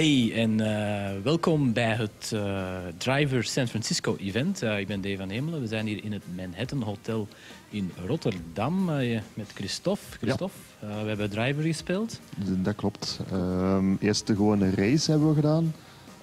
Hey en welkom bij het Driver San Francisco event. Ik ben Dave van Hemelen. We zijn hier in het Manhattan Hotel in Rotterdam met Christophe. Christophe, we hebben Driver gespeeld. Dat klopt. Eerst de gewone race hebben we gedaan.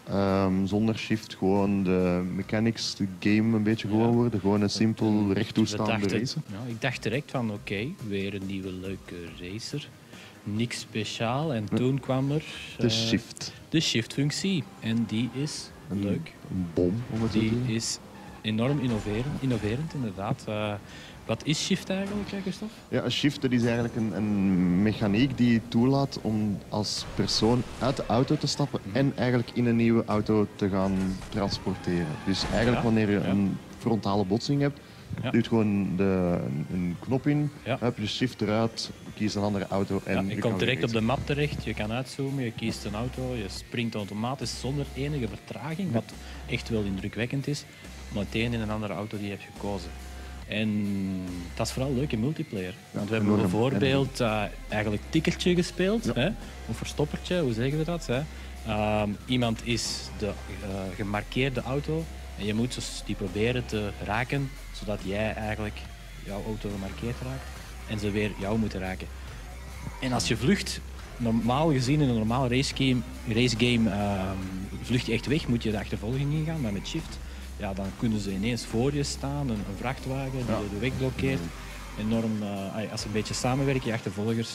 Zonder shift, gewoon de mechanics, de game een beetje gewoon worden. Gewoon een simpel rechttoestaande race. Ja, ik dacht direct van oké, weer een nieuwe leuke racer. Niks speciaal. En toen kwam er... De shift. De shift-functie. En die is leuk. Een bom, om het zo te Die zeggen. is enorm innoverend inderdaad. Wat is shift eigenlijk, Christophe? Ja, een shift dat is eigenlijk een mechaniek die je toelaat om als persoon uit de auto te stappen en eigenlijk in een nieuwe auto te gaan transporteren. Dus eigenlijk wanneer je een frontale botsing hebt, duwt gewoon een knop in, heb je shift eruit, kies een andere auto en je komt direct op de map terecht, je kan uitzoomen, je kiest een auto, je springt automatisch zonder enige vertraging, wat echt wel indrukwekkend is, meteen in een andere auto die je hebt gekozen. En dat is vooral leuk in multiplayer. Want we hebben bijvoorbeeld eigenlijk tikkertje gespeeld, hè? Of verstoppertje, hoe zeggen we dat? Hè? Iemand is de gemarkeerde auto en je moet dus die proberen te raken, zodat jij eigenlijk jouw auto gemarkeerd raakt en ze weer jou moeten raken. En als je vlucht, normaal gezien in een normaal racegame vlucht je echt weg, moet je de achtervolging ingaan, maar met shift... Ja, dan kunnen ze ineens voor je staan, een vrachtwagen die de weg blokkeert. Enorm, als ze een beetje samenwerken, je achtervolgers,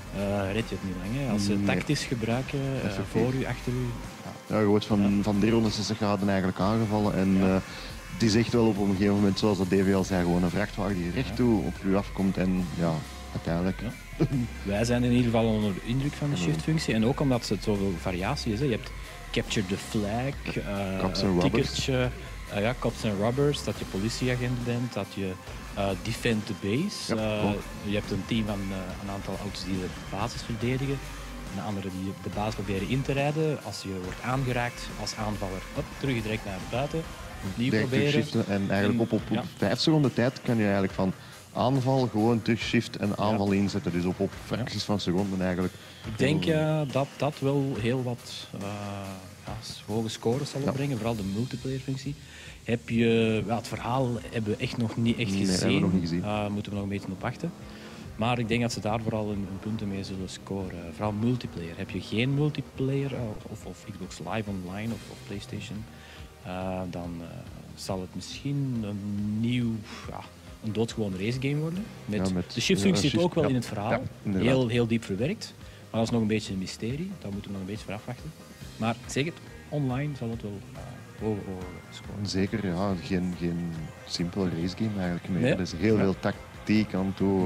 red je het niet lang. Hè. Als ze tactisch gebruiken, voor u, achter u. Ja, je wordt van 360 graden eigenlijk aangevallen. En het is echt wel op een gegeven moment, zoals dat DVL zei, gewoon een vrachtwagen die recht toe op u afkomt. En ja, uiteindelijk... Ja. Wij zijn in ieder geval onder de indruk van de shift-functie. En ook omdat het zoveel variatie is. Hè. Je hebt Capture the Flag, tikkertje... cops en robbers, dat je politieagent bent, dat je defend the base. Je hebt een team van een aantal auto's die de basis verdedigen. Een andere die de basis proberen in te rijden. Als je wordt aangeraakt als aanvaller, terug direct naar buiten. Opnieuw proberen. Shiften en eigenlijk op 5 seconden tijd kan je eigenlijk van aanval gewoon terug shift en aanval inzetten. Dus op fracties van seconden eigenlijk. Ik denk dat dat wel heel wat hoge scores zal opbrengen, vooral de multiplayer functie. Heb je, het verhaal hebben we echt nog niet gezien. Hebben we nog niet gezien. Moeten we nog een beetje op wachten. Maar ik denk dat ze daar vooral een punten mee zullen scoren. Vooral multiplayer. Heb je geen multiplayer of Xbox Live Online of PlayStation, dan zal het misschien een nieuw, een doodgewoon racegame worden. De shift-functie zit ook wel in het verhaal. Ja, heel diep verwerkt. Maar dat is nog een beetje een mysterie. Daar moeten we nog een beetje voor afwachten. Maar zeker, online zal het wel hoog scoren. Zeker, ja. Geen simpele racegame eigenlijk meer. Er is heel veel tactiek aan toe.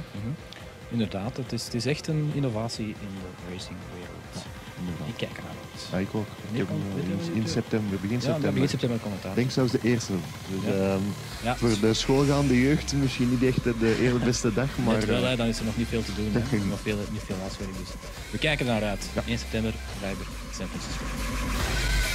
Inderdaad, het is echt een innovatie in de racingwereld. Ik kijk ernaar uit. Ja, ik ook. In september, begin september. Begin september komt het uit. Ik denk zelfs de eerste. Dus, voor de schoolgaande jeugd misschien niet echt de beste dag. Maar net wel, dan is er nog niet veel te doen. Nog niet veel huiswerk. Dus. We kijken er naar uit. 1 september, Driver, San Francisco.